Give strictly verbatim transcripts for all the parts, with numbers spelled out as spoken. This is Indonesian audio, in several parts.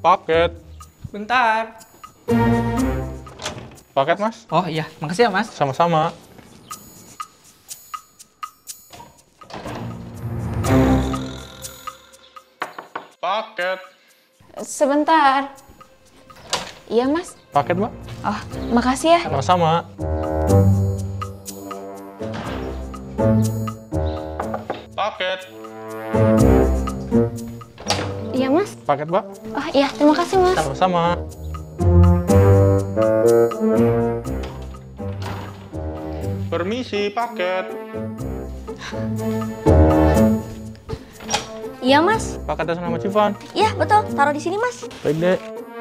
Paket. Bentar. Paket, Mas. Oh iya, makasih ya Mas. Sama-sama. Paket. Sebentar. Iya, Mas. Paket, Mbak. Oh, makasih ya. Sama-sama. Paket. Iya, Mas. Paket, Mbak. Oh iya, terima kasih, Mas. Sama-sama. Permisi, paket. Iya, Mas. Paket atas nama Civan. Iya, betul. Taruh di sini, Mas. Baik, Dek.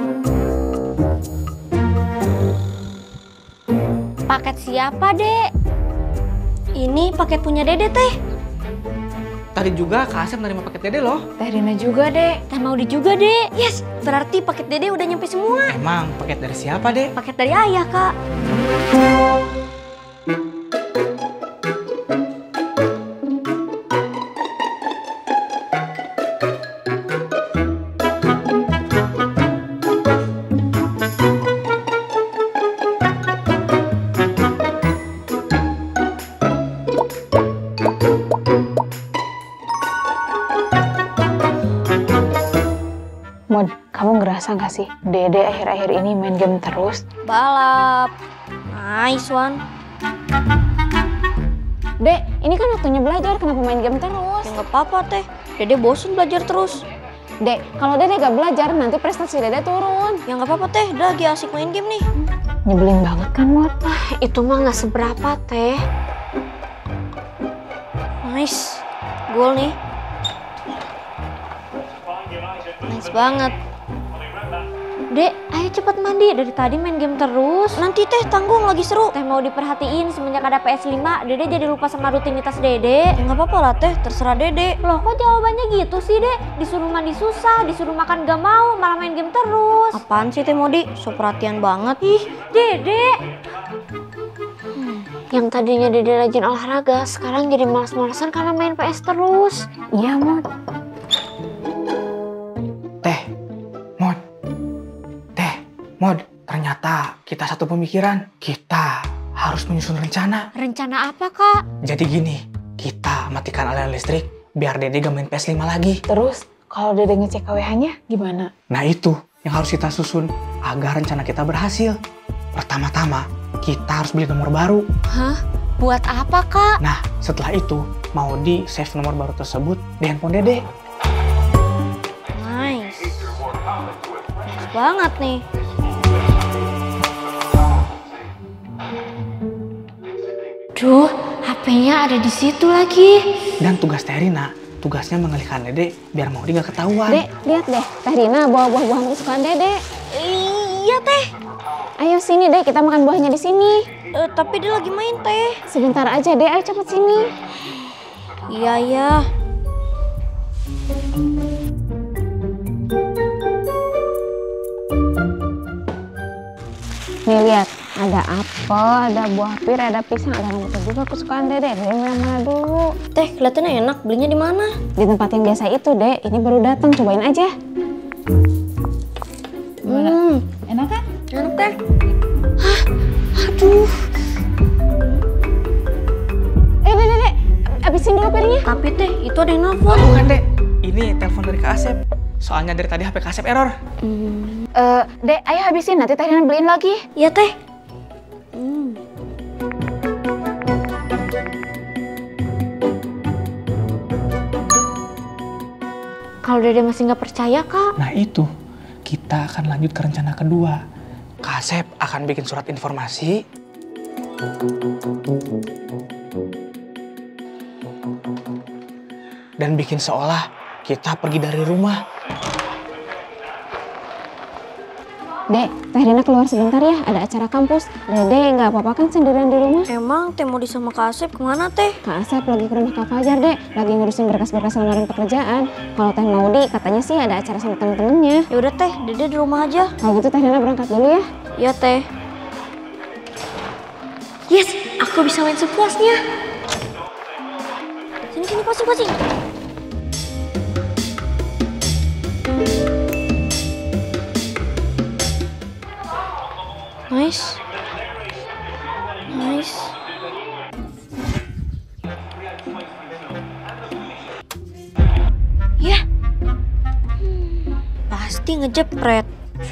Paket siapa, Dek? Ini paket punya Dede, Teh. Tadi juga Kak Asep nerima paket Dede loh. Teh Rina juga, Dek. Teh Maudi juga, Dek. Yes, berarti paket Dede udah nyampe semua. Emang paket dari siapa, Dek? Paket dari ayah, Kak. Mod, kamu ngerasa nggak sih Dede akhir-akhir ini main game terus? Balap. Nice one. Dek, ini kan waktunya belajar, kenapa main game terus? Ya nggak apa-apa, Teh. Dede bosen belajar terus. Dek, kalau Dede gak belajar, nanti prestasi Dede turun. Ya nggak apa-apa, Teh. Dia lagi asik main game nih. Nyebelin banget kan, Mod? Ah, itu mah nggak seberapa, Teh. Nice. Gol nih. Nice banget. Dek, ayo cepet mandi. Dari tadi main game terus. Nanti Teh tanggung lagi seru. Teh mau diperhatiin semenjak ada P S lima. Dede jadi lupa sama rutinitas Dede. Ya nggak apa-apa lah Teh, terserah Dede. Loh kok jawabannya gitu sih, Dek? Disuruh mandi susah, disuruh makan gak mau, malah main game terus. Apaan sih Teh Modi? So perhatian banget. Ih, Dede. Yang tadinya Dede rajin olahraga, sekarang jadi malas-malasan karena main P S terus. Iya, Mod. Teh, Mod. Teh, Mod. Ternyata kita satu pemikiran. Kita harus menyusun rencana. Rencana apa, Kak? Jadi gini, kita matikan aliran listrik biar Dede gak main P S lima lagi. Terus, kalau Dede ngecek K W H-nya gimana? Nah itu yang harus kita susun agar rencana kita berhasil. Pertama-tama, kita harus beli nomor baru. Hah? Buat apa, Kak? Nah, setelah itu mau di save nomor baru tersebut di handphone Dede. Nice. Nice banget nih. Duh, H P-nya ada di situ lagi. Dan tugas Teh Rina, tugasnya mengalihkan Dede biar mau di gak ketahuan. Dek, lihat deh, Teh Rina bawa buah-buahan kesukaan Dede. Iya, Teh. Ayo sini deh, kita makan buahnya di sini. Eh, tapi dia lagi main, Teh. Sebentar aja deh, ayo cepet sini. Iya, ya. Nih lihat, ada apel, ada buah pir, ada pisang, ada rambutan juga kesukaan Dede. Dede yang mana dulu? Teh, kelihatannya enak. Belinya di mana? Di tempat yang biasa itu, Dek. Ini baru datang, cobain aja. Hmm, Enak kan? enak, Teh. Hah? Aduh. Eh, Dek, Dek, habisin dulu pirnya. Tapi, Teh, itu ada yang nelfon. Bukan, Dek. Ini telepon dari Kak Asep. Soalnya dari tadi H P Kak Asep error. Hmm. Eh, Dek, ayo habisin, nanti Teh Rina beliin lagi. Iya, Teh. Hmm. Kalau Dede masih nggak percaya, Kak. Nah itu, kita akan lanjut ke rencana kedua. Kak Asep akan bikin surat informasi. Dan bikin seolah kita pergi dari rumah. Dek, Teh Rina keluar sebentar ya, ada acara kampus. Dede nggak apa-apa kan sendirian di rumah? Emang Teh Modi sama Kak Asep kemana, Teh? Kak Asep lagi ke rumah Kak Fajar, Dek. Lagi ngurusin berkas-berkas lamaran pekerjaan. Kalau Teh Maudi katanya sih ada acara sama temen-temennya. Ya udah, Teh. Dede di rumah aja. Kalau gitu Teh Rina berangkat dulu ya. Iya, Teh. Yes, aku bisa main sepuasnya. Sini, sini, pasing, pasing. Nice. Nice. Ya. Hmm, pasti ngejepret.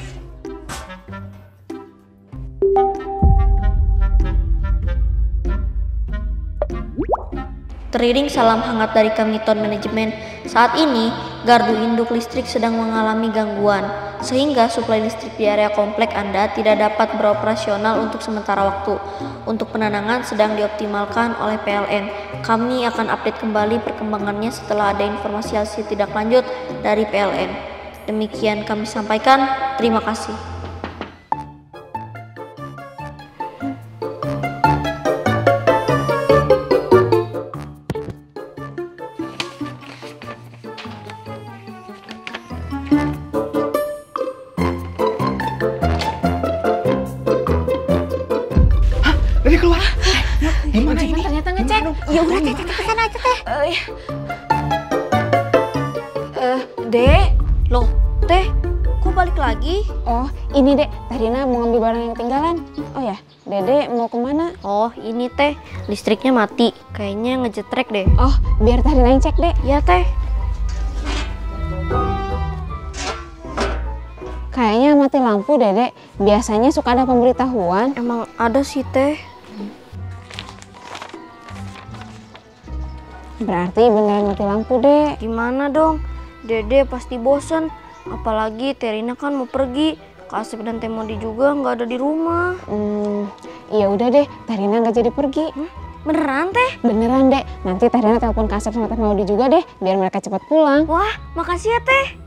Teriring salam hangat dari kami Town Manajemen. Saat ini, gardu induk listrik sedang mengalami gangguan, sehingga suplai listrik di area komplek Anda tidak dapat beroperasional untuk sementara waktu. Untuk penanganan sedang dioptimalkan oleh P L N. Kami akan update kembali perkembangannya setelah ada informasi hasil tindak lanjut dari P L N. Demikian kami sampaikan, terima kasih. Dede keluar. Gimana ini? Ternyata ngecek. Ya udah teh, teh kesana aja teh. Eh, uh, Dek. Loh, teh, kok balik lagi? Oh, ini Dek. Tarina mau ngambil barang yang ketinggalan. Oh ya, Dede mau kemana? Oh, ini teh, listriknya mati. Kayaknya ngejetrek deh. Oh, biar Tarina yang cek, Dek. Ya teh. Kayaknya mati lampu, Dede. Biasanya suka ada pemberitahuan. Emang ada sih teh. Berarti beneran mati lampu, Dek. Gimana dong? Dede pasti bosen. Apalagi Terina kan mau pergi. Kak Asep dan Temodi juga nggak ada di rumah. Hmm, ya udah deh, Tarina nggak jadi pergi. Hmm? Beneran teh? Beneran, Dek. Nanti Tarina telepon Kak Asep sama Teh Maudi juga deh, biar mereka cepat pulang. Wah, makasih ya teh.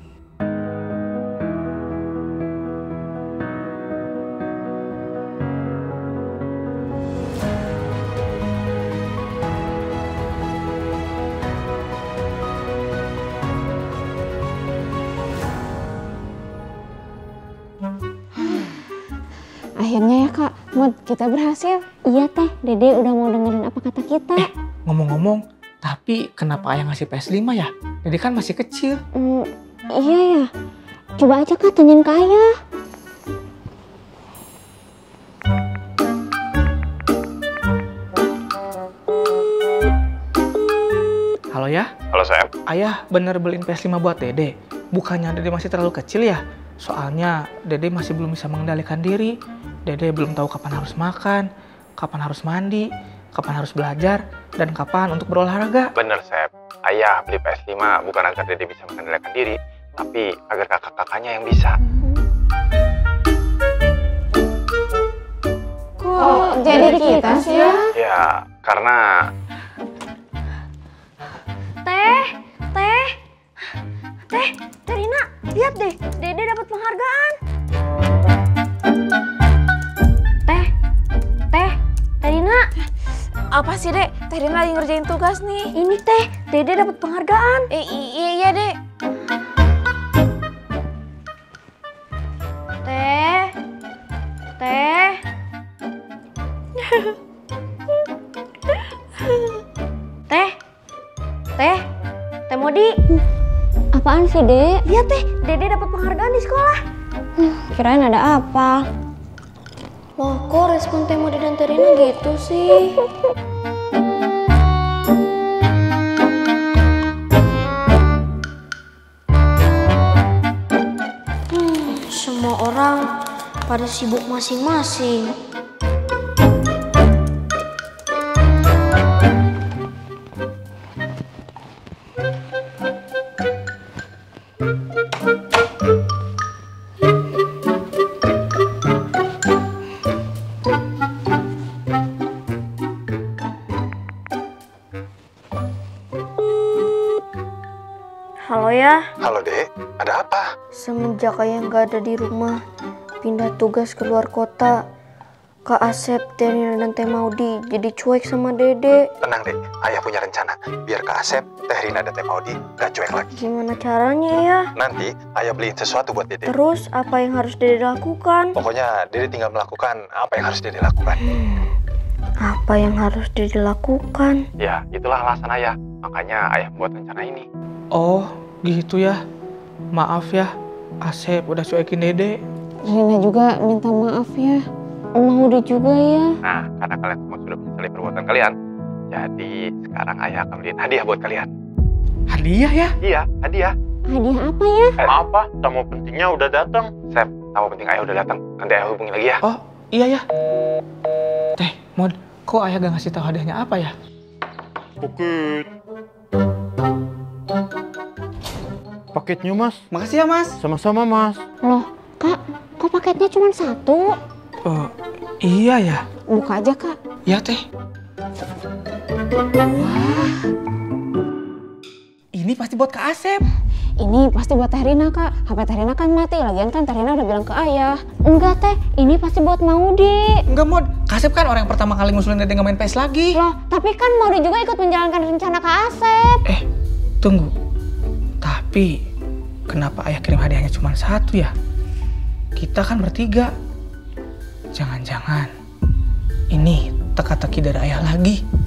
Akhirnya ya Kak, Mod, kita berhasil. Iya Teh, Dede udah mau dengerin apa kata kita. Eh, ngomong-ngomong, tapi kenapa ayah ngasih P S lima ya? Dede kan masih kecil. Hmm, iya ya. Coba aja Kak, tanyain ke ayah. Halo ya? Halo Sam. Ayah bener beliin P S lima buat Dede. Bukannya Dede masih terlalu kecil ya? Soalnya Dede masih belum bisa mengendalikan diri. Dede belum tahu kapan harus makan, kapan harus mandi, kapan harus belajar, dan kapan untuk berolahraga. Bener Sam. Ayah beli P S lima bukan agar Dede bisa mengendalikan diri, tapi agar kakak-kakaknya yang bisa. Kok jadi kita sih ya? Ya, karena Teh, teh, teh, Terina, lihat deh, Dede dapat penghargaan. Teh, teh, Terina. Apa sih Dek? Tarina lagi ngerjain tugas nih. Ini teh, Dede dapat penghargaan. Eh, iya iya Dek. Teh, teh. Teh, teh, Teh Modi. Apaan sih Dek? Lihat teh, Dede dapat penghargaan di sekolah. Kirain ada apa? Loh, kok respon Teh Modi dan Terina gitu sih? Hmm, semua orang pada sibuk masing-masing. Halo ya, halo Dek, ada apa? semenjak ayah nggak ada di rumah, pindah tugas keluar kota, Kak Asep, Terina, dan Teh Maudi jadi cuek sama Dede. Tenang Dek, ayah punya rencana. Biar Kak Asep, Teh Rina, dan Teh Maudi gak cuek lagi. Gimana caranya ya? Nanti ayah beliin sesuatu buat Dede. Terus apa yang harus Dede lakukan? Pokoknya Dede tinggal melakukan apa yang harus Dede lakukan. Apa yang harus Dede lakukan? Ya, itulah alasan ayah. Makanya ayah buat rencana ini. Oh, gitu ya. Maaf ya, Asep udah cuekin Dede. Rina juga minta maaf ya. Maudi juga ya. Nah, karena kalian semua sudah menyesali perbuatan kalian, jadi sekarang ayah akan beliin hadiah buat kalian. Hadiah ya? Iya, hadiah. Hadiah apa ya? Eh, Apa? Tamu pentingnya udah datang. Sep, tamu penting ayah udah datang. Nanti ayah hubungi lagi ya. Oh, iya ya. Teh, Mod, kok ayah gak ngasih tahu hadiahnya apa ya? Paket. Paketnya mas. Makasih ya, Mas. Sama-sama mas. Loh, Kak, kok paketnya cuma satu? Oh, iya ya. Buka aja, Kak. Ya, Teh. Wah. Ini pasti buat Kak Asep. Ini pasti buat Teh Rina, Kak. H P Teh Rina kan mati, lagian kan Teh Rina udah bilang ke ayah. Enggak, Teh. Ini pasti buat Maudi. Enggak, Mod. Kak Asep kan orang yang pertama kali ngusulin Dede nggak main P S lagi. Loh, tapi kan Maudi juga ikut menjalankan rencana Kak Asep. Eh, tunggu. Tapi, kenapa ayah kirim hadiahnya cuma satu ya? Kita kan bertiga. Jangan-jangan ini teka-teki dari ayah lagi.